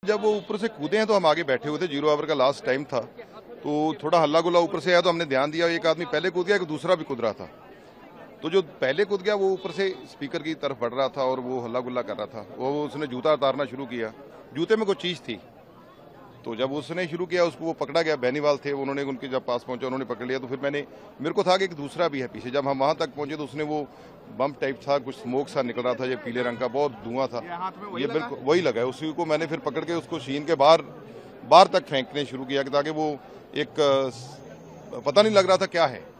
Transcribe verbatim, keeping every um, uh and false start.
जब वो ऊपर से कूदे हैं तो हम आगे बैठे हुए थे, जीरो आवर का लास्ट टाइम था, तो थोड़ा हल्ला गुल्ला ऊपर से आया तो हमने ध्यान दिया, एक आदमी पहले कूद गया, एक दूसरा भी कूद रहा था। तो जो पहले कूद गया वो ऊपर से स्पीकर की तरफ बढ़ रहा था और वो हल्ला गुल्ला कर रहा था। वो उसने जूता उतारना शुरू किया, जूते में कोई चीज़ थी, तो जब उसने शुरू किया उसको वो पकड़ा गया। बेनीवाल थे, उन्होंने उनके जब पास पहुंचा उन्होंने पकड़ लिया। तो फिर मैंने मेरे को था कि एक दूसरा भी है पीछे। जब हम वहां तक पहुंचे तो उसने वो बम टाइप था, कुछ स्मोक सा निकल रहा था, ये पीले रंग का बहुत धुआं था, ये बिल्कुल वही लगा है। उसी को मैंने फिर पकड़ के उसको शीन के बाहर बाहर तक फेंकने शुरू किया ताकि वो एक पता नहीं लग रहा था क्या है।